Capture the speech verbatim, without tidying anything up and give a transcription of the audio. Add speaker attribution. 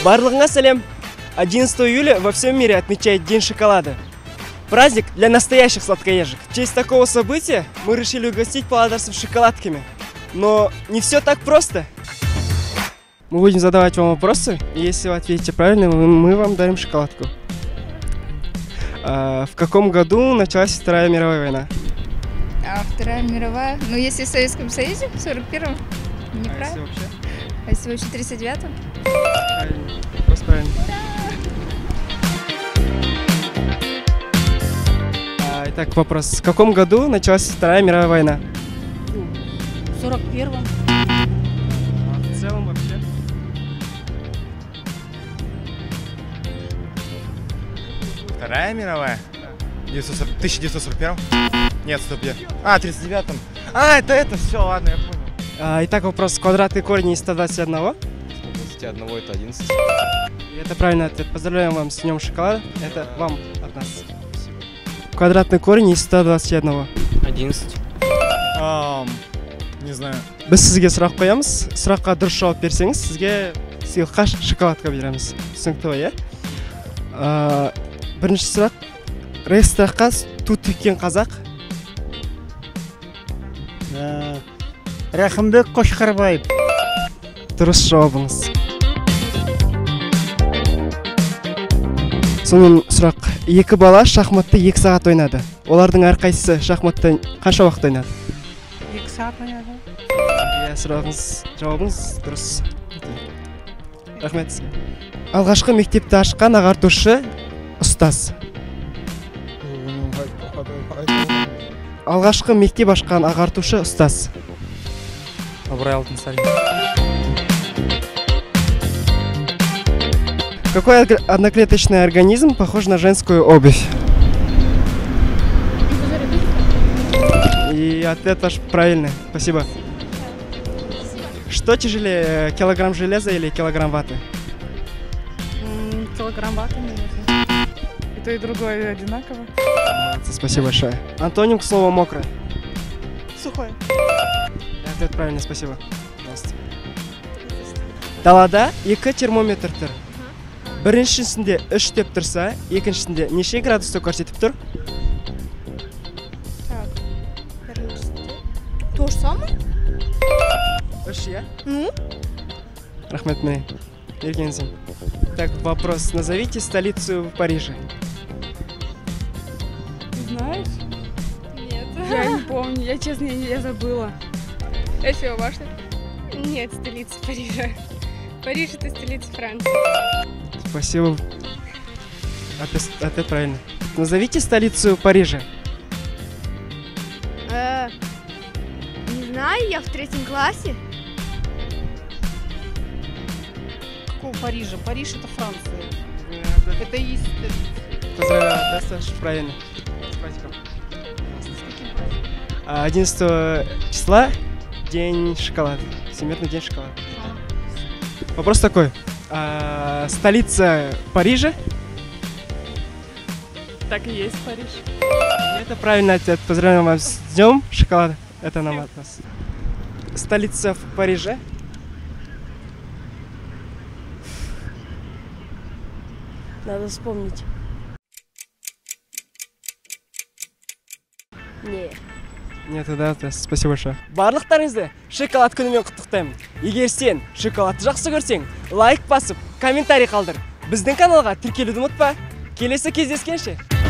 Speaker 1: Барлығыңа сәлем. одиннадцатого июля во всем мире отмечает День шоколада. Праздник для настоящих сладкоежек. В честь такого события мы решили угостить павлодарцев шоколадками. Но не все так просто. Мы будем задавать вам вопросы, и если вы ответите правильно, мы вам дарим шоколадку. А, в каком году началась Вторая мировая война?
Speaker 2: А Вторая мировая? Ну, если в Советском Союзе, в сорок первом. Не
Speaker 1: а
Speaker 2: правильно?
Speaker 1: Если вообще?
Speaker 2: А если вообще в тридцать девятом?
Speaker 1: Правильно. Вопрос правильно. А, итак, вопрос. В каком году началась Вторая мировая война?
Speaker 3: В сорок первом.
Speaker 1: А в целом вообще?
Speaker 4: Вторая мировая? тысяча девятьсот сорок первом? Нет, стоп, я. А, тридцать девятом. А, это это, все, ладно, я понял.
Speaker 1: А, итак, вопрос. Квадратный корень из ста двадцати одного.
Speaker 4: сто двадцать один это одиннадцать.
Speaker 1: И это правильный ответ. Поздравляем вам с днем шоколада. Это вам от нас. Квадратный корень из ста двадцати одного.
Speaker 4: одиннадцать. Um, не знаю.
Speaker 1: Біз сізге сұрақ қоямыз. Сұраққа дұрыс жауап берсеңіз, сізге сыйлыққа шоколадка береміз. Түсінікті ғой, иә? А, бірінші сұрақ. Рейхстагқа ту тіккен қазақ.
Speaker 3: Рахымбек Қошқарбаев.
Speaker 1: Дұрыс жауабыңыз. Сонымен сұрақ. Екі бала шахматты екі сағат ойнады. Олардың әрқайсысы шахматты қанша уақыт ойнады?
Speaker 3: екі сағат ойнады.
Speaker 1: Иә, сұрағыңыз, жауабыңыз дұрыс. Рахмет сізге. Алғашқы мектепті ашқан ағартушы ұстаз. Алғашқы мектеп ашқан ағартушы ұстаз.
Speaker 4: Ыбырай Алтынсарин.
Speaker 1: Какой одноклеточный организм похож на женскую обувь? И ответ ваш правильный. Спасибо. Что тяжелее, килограмм железа или килограмм ваты?
Speaker 5: Килограмм ваты, наверное. И то, и другое одинаково.
Speaker 1: Молодцы, спасибо большое. Антоним к слову мокрое.
Speaker 5: Сухое.
Speaker 1: Ответ правильный, спасибо. Пожалуйста. Далада екі термометр тұр. Біріншісінде үш деп тұрса, екіншісінде неше градусты көрсетіп тұр?
Speaker 5: Так, біріншісінде. То же самое?
Speaker 1: Үш, я?
Speaker 5: Ну?
Speaker 1: Рахмет мне. Евгений. Так, вопрос. Назовите столицу Парижа.
Speaker 5: Знаешь?
Speaker 2: Нет.
Speaker 5: Я не помню, я честно, я забыла.
Speaker 2: Эфио башня? Нет, столица Парижа. Париж — это столица Франции.
Speaker 1: Спасибо. Ответ, ответ правильно. Назовите столицу Парижа.
Speaker 2: Э, не знаю, я в третьем классе.
Speaker 3: Какого Парижа? Париж это Франция. Это и есть столица.
Speaker 1: Поздравляю, достаточно правильно. С праздником. одиннадцатого числа день шоколада. Всемирный день шоколада. Вопрос такой. А, столица Парижа?
Speaker 5: Так и есть Париж.
Speaker 1: Это правильный ответ. Поздравляем вас с днем шоколада. Это нам от нас. Столица Парижа?
Speaker 6: Надо вспомнить. Не.
Speaker 1: Нет, да, да, спасибо большое. Барлықтарыңызды шоколад күнімен құттықтаймын. Егер сен шоколадты жақсы көрсең, лайк басып, комментарий қалдыр. Біздің каналға тіркелуді ұмытпа. Келесі кездескенше.